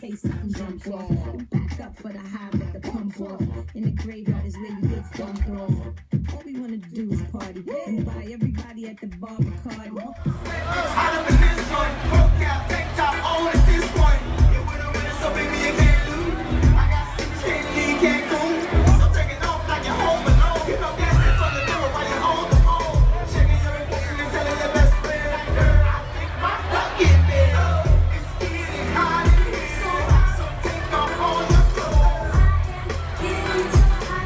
case something jump off. You back up for the high with the pump off. In the graveyard is where you get dumped off. All we wanna do is party and buy everybody at the bar a card. Hot up in this joint, broke out, tank top, all at this point. You winner, so baby you can't lose. I got 6 can't leave Cancun. So take it off like you're home alone. You know dancing from the door while you're on the phone. Shaking your emotion and telling your best friend, like, girl, I think my luck is big. It's getting hot in here, so take off all your clothes. Getting so hot,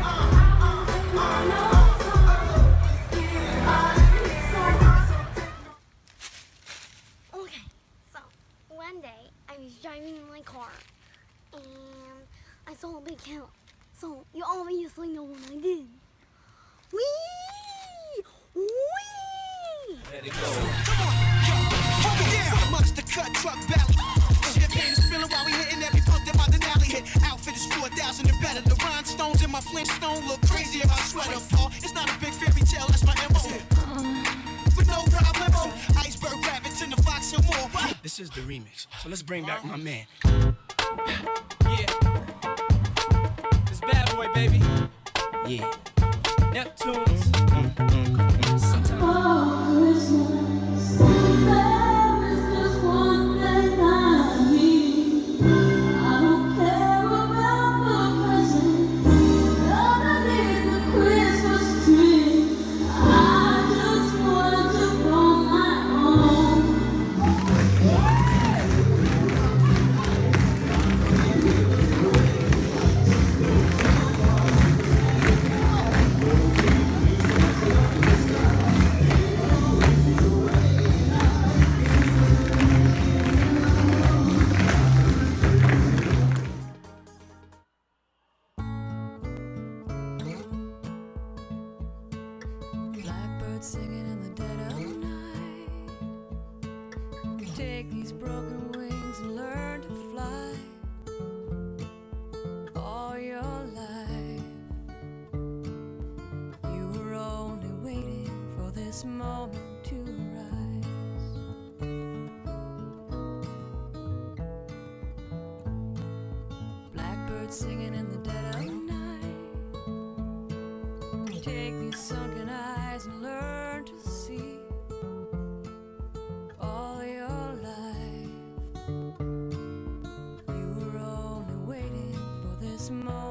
it's getting hot in here, so Okay, so one day I was driving in my car and I saw a big hill. So you obviously know what I did. Whee! Whee! let it go. Come on, yo, hold it down. Amongst the cut truck belly. Champagne is spilling while we hitting every pump that my Denali hit. Outfit is 4,000 and better. The rhinestones in my Flintstone look crazy if I sweater fall. It's not a big fairy tale, that's my MO. With no problem. Iceberg rabbits in the Fox and more. This is the remix, so let's bring back my man. Yeah. This bad boy, baby. Yeah. Neptunes. Singing in the dead of night. Take these broken wings and learn to fly. All your life you were only waiting for this moment to rise. Blackbirds singing in the dead of night. Take these sunken eyes and learn to see. All your life you were only waiting for this moment.